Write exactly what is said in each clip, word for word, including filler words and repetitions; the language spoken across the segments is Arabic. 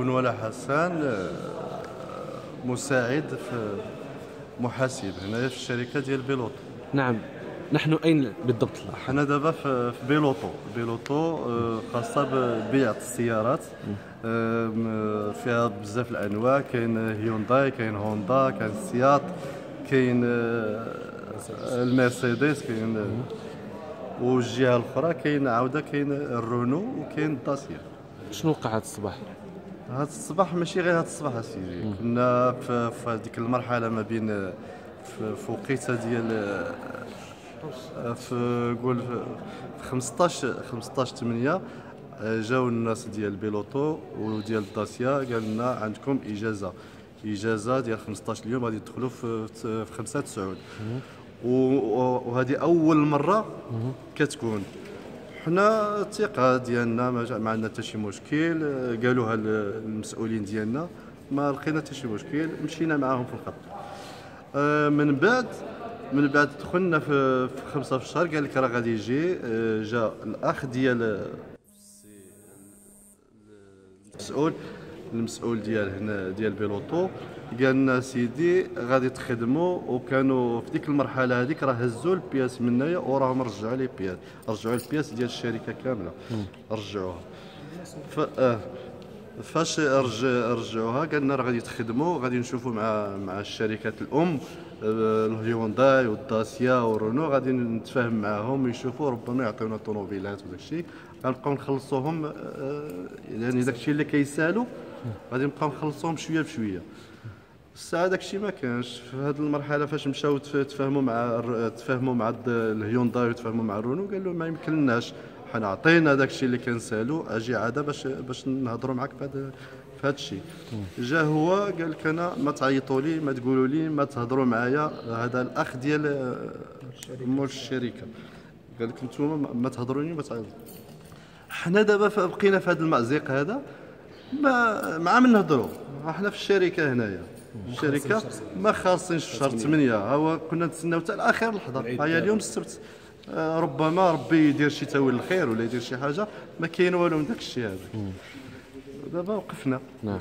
بنواله حسن، مساعد في محاسب هنايا في الشركه ديال بيلوتو. نعم، نحن أين بالضبط؟ حنا دابا في بيلوتو. بيلوتو خاصه ببيع السيارات، فيها بزاف الانواع، كاين هيونداي، كاين هوندا، كاين سيات، كاين المرسيدس، كاين والجهه الاخرى كاين عاوده كاين الرونو وكاين الداسيا. شنو وقع هذا الصباح؟ هذا الصباح ماشي غير هذا الصباح اسيدي، كنا في هذيك المرحله ما بين في وقيته ديال في قول في خمسطاش خمسطاش ثمانية جاو الناس ديال بيلوتو وديال الداسيا قال لنا عندكم اجازه اجازه ديال خمسطاش اليوم غادي تدخلوا في في خمسة تسعود، وهذه اول مره كتكون. حنا الثقه ديالنا ما عندنا حتى شي مشكل، قالوها المسؤولين ديالنا، ما لقينا حتى شي مشكل، مشينا معاهم في الخط. من بعد من بعد دخلنا في في خمسة في الشهر، قال لك راه غادي يجي، جا الاخ ديال المسؤول المسؤول ديال هنا ديال بيلوتو، قال لنا سيدي غادي تخدموا، وكانوا في ديك المرحله هذيك راه هزوا البياس من هنايا وراهم رجعوا لي بياس، رجعوا البياس ديال الشركه كامله رجعوها. ف آه فاش رجع رجعوها قال لنا راه غادي تخدموا، غادي نشوفوا مع مع الشركات الام الهيونداي والداسيا ورونو، غادي نتفاهم معاهم ويشوفوا ربما يعطيونا طوموبيلات وداك الشيء، غنبقاو نخلصوهم، يعني داك الشيء اللي كيسالوا غادي نبقاو نخلصوهم شويه بشويه. الساعه داك الشيء ما كانش في هذه المرحله. فاش مشاو تفاهموا مع تفاهموا مع الهيونداي وتفاهموا مع رونو، قالوا ما يمكنناش، حنا عطينا داك الشيء اللي كنسالو، اجي عاده باش باش نهضروا معاك في هذا في هذا الشيء. جا هو قال لك انا ما تعيطوا لي، ما تقولوا لي، ما تهضروا معايا، هذا الاخ ديال مول الشركه، قال لك نتوما ما تهضروني ما تعيطوا. حنا دابا بقينا في هذا المأزق هذا، ما مع من نهضروا، حنا في الشركه هنايا الشركه ما خاصينش في شهر ثمانية، هو كنا نتسناو حتى لاخر لحظه. هيا اليوم السبت، ربما ربي يدير شي تاويل الخير ولا يدير شي حاجه، ما كاين والو من داك الشيء هذا. دابا وقفنا. نعم.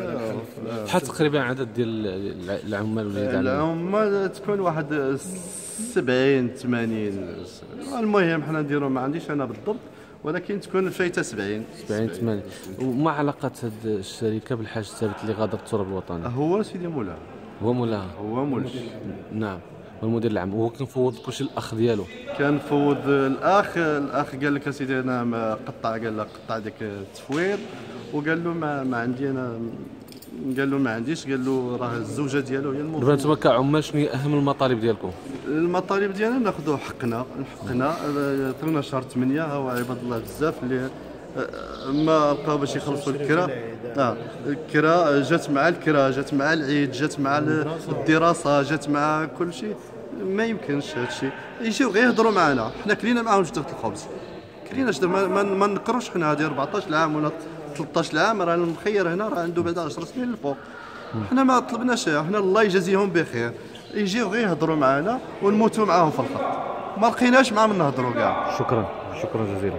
شحال تقريبا عدد ديال العمال ولا العمال؟ تكون واحد سبعين ثمانين، المهم حنا نديرو ما عنديش انا بالضبط، ولكن تكون الفايته سبعين سبعين ثمانين. وما علاقه هذه الشركه بالحاج الثابت اللي غادر التراب الوطني؟ هو سيدي مولاها. هو مولاها. هو مولش. نعم. والمدير العام هو كنفوض كلشي الاخ ديالو؟ كان فوض الاخ الاخ قال لك اسيدي انا قطع، قال له قطع ديك التفويض، وقال له ما, ما عندي انا، قال له ما عنديش، قال له راه الزوجه ديالو هي المفوض. دابا نتوما كعمال شنو هي اهم المطالب ديالكم؟ المطالب ديالنا ناخذوا حقنا حقنا طلنا شهر ثمانية، هو عباد الله بزاف اللي ما بقاو باش يخلصوا الكرا. اه الكرا جات مع الكرا، جات مع العيد، جات مع الدراسه، جات مع كل شيء. ما يمكنش هذا الشيء، يجيو غير يهضروا معنا، حنا كلينا معاهم شدة الخبز، كلينا شدة، ما, ما, ما نقروش حنا. هذه أربعطاش عام ولا ثلاثطاش عام، راه المخير هنا راه عنده بعد عشر سنين الفوق. حنا ما طلبناش، حنا الله يجازيهم بخير، يجيو غير يهضروا معنا ونموتوا معاهم في الخط، ما لقيناش معاهم نهضروا كاع. شكرا، شكرا جزيلا.